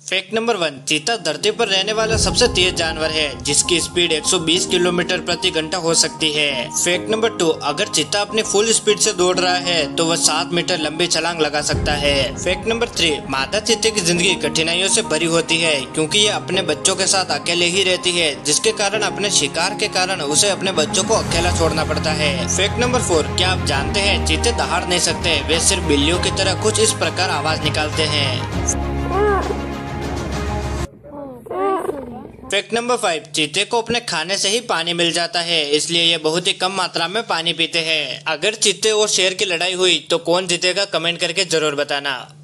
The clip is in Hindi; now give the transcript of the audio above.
फैक्ट नंबर 1, चीता धरती पर रहने वाला सबसे तेज जानवर है जिसकी स्पीड 120 किलोमीटर प्रति घंटा हो सकती है। फैक्ट नंबर 2, अगर चीता अपनी फुल स्पीड से दौड़ रहा है तो वह 7 मीटर लंबी छलांग लगा सकता है। फैक्ट नंबर 3, मादा चीते की जिंदगी कठिनाइयों से भरी होती है क्योंकि ये अपने बच्चों के साथ अकेले ही रहती है, जिसके कारण अपने शिकार के कारण उसे अपने बच्चों को अकेला छोड़ना पड़ता है। फैक्ट नंबर 4, क्या आप जानते हैं चीते दहाड़ नहीं सकते, वे सिर्फ बिल्लियों की तरह कुछ इस प्रकार आवाज निकालते हैं। फैक्ट नंबर 5, चीते को अपने खाने से ही पानी मिल जाता है, इसलिए ये बहुत ही कम मात्रा में पानी पीते हैं। अगर चीते और शेर की लड़ाई हुई तो कौन जीतेगा, कमेंट करके जरूर बताना।